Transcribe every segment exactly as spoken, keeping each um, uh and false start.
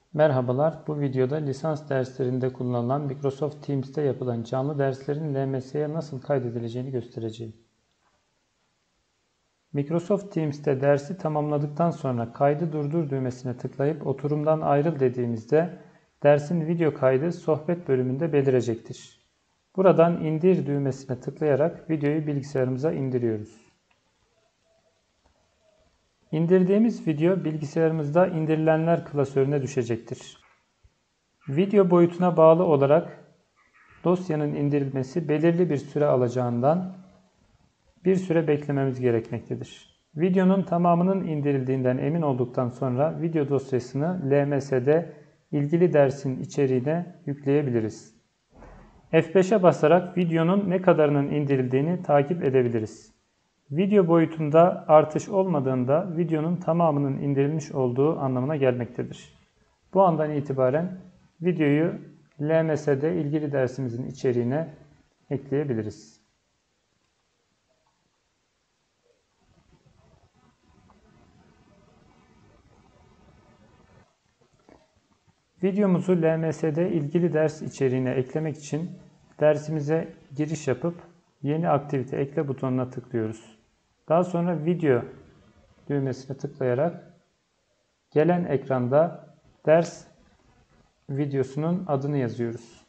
Merhabalar, bu videoda lisans derslerinde kullanılan Microsoft Teams'te yapılan canlı derslerin L M S'ye nasıl kaydedileceğini göstereceğim. Microsoft Teams'te dersi tamamladıktan sonra kaydı durdur düğmesine tıklayıp oturumdan ayrıl dediğimizde dersin video kaydı sohbet bölümünde belirecektir. Buradan indir düğmesine tıklayarak videoyu bilgisayarımıza indiriyoruz. İndirdiğimiz video bilgisayarımızda indirilenler klasörüne düşecektir. Video boyutuna bağlı olarak dosyanın indirilmesi belirli bir süre alacağından bir süre beklememiz gerekmektedir. Videonun tamamının indirildiğinden emin olduktan sonra video dosyasını L M S'de ilgili dersin içeriğine yükleyebiliriz. F beşe basarak videonun ne kadarının indirildiğini takip edebiliriz. Video boyutunda artış olmadığında videonun tamamının indirilmiş olduğu anlamına gelmektedir. Bu andan itibaren videoyu L M S'de ilgili dersimizin içeriğine ekleyebiliriz. Videomuzu L M S'de ilgili ders içeriğine eklemek için dersimize giriş yapıp yeni aktivite ekle butonuna tıklıyoruz. Daha sonra video düğmesine tıklayarak gelen ekranda ders videosunun adını yazıyoruz.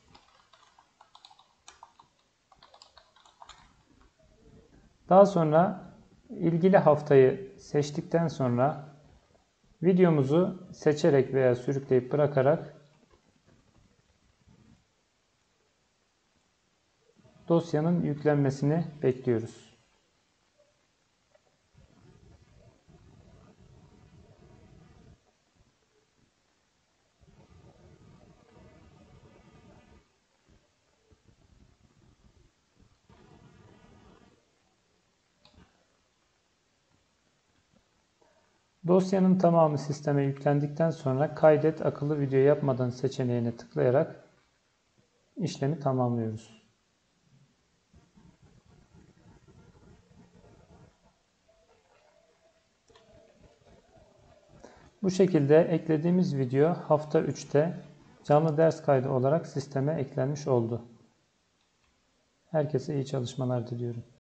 Daha sonra ilgili haftayı seçtikten sonra videomuzu seçerek veya sürükleyip bırakarak dosyanın yüklenmesini bekliyoruz. Dosyanın tamamı sisteme yüklendikten sonra kaydet akıllı video yapmadan seçeneğine tıklayarak işlemi tamamlıyoruz. Bu şekilde eklediğimiz video hafta üçte canlı ders kaydı olarak sisteme eklenmiş oldu. Herkese iyi çalışmalar diliyorum.